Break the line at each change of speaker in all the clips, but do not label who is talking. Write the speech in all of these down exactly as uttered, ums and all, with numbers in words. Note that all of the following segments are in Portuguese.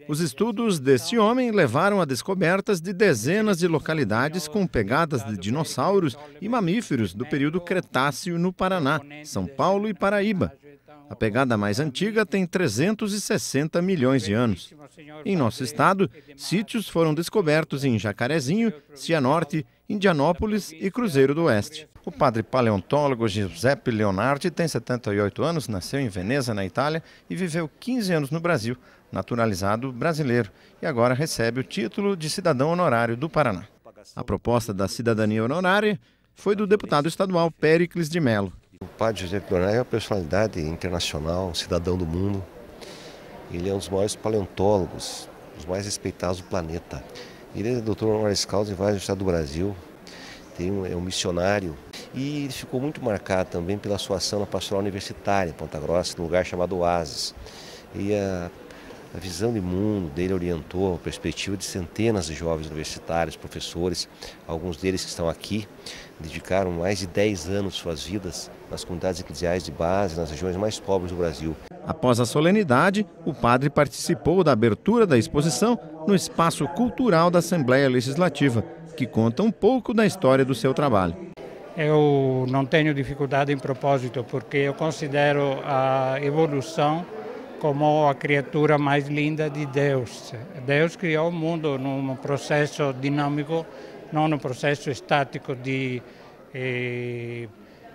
Os estudos desse homem levaram a descobertas de dezenas de localidades com pegadas de dinossauros e mamíferos do período Cretáceo no Paraná, São Paulo e Paraíba. A pegada mais antiga tem trezentos e sessenta milhões de anos. Em nosso estado, sítios foram descobertos em Jacarezinho, Cianorte, Indianópolis e Cruzeiro do Oeste. O padre paleontólogo Giuseppe Leonardi tem setenta e oito anos, nasceu em Veneza, na Itália, e viveu quinze anos no Brasil, naturalizado brasileiro, e agora recebe o título de cidadão honorário do Paraná. A proposta da cidadania honorária foi do deputado estadual Péricles de Mello.
O padre Giuseppe Leonardi é uma personalidade internacional, um cidadão do mundo. Ele é um dos maiores paleontólogos, os mais respeitados do planeta. Ele é doutor honoris causa em vários estados do Brasil, tem um, é um missionário. E ele ficou muito marcado também pela sua ação na pastoral universitária em Ponta Grossa, num lugar chamado Oásis. E a, a visão de mundo dele orientou a perspectiva de centenas de jovens universitários, professores, alguns deles que estão aqui, dedicaram mais de dez anos de suas vidas nas comunidades eclesiais de base, nas regiões mais pobres do Brasil.
Após a solenidade, o padre participou da abertura da exposição no Espaço Cultural da Assembleia Legislativa, que conta um pouco da história do seu trabalho.
Eu não tenho dificuldade em propósito, porque eu considero a evolução como a criatura mais linda de Deus. Deus criou o mundo num processo dinâmico, não num processo estático de, eh,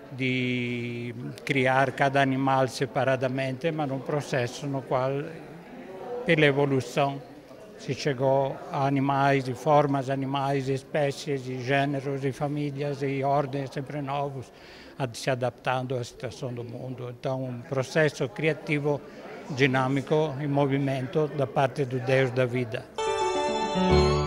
de criar cada animal separadamente, mas num processo no qual, pela evolução, se chegou a animais e formas, animais, espécies, e gêneros, e famílias, e ordens sempre novos, se adaptando à situação do mundo. Então, um processo criativo, dinâmico, em movimento da parte do Deus da vida.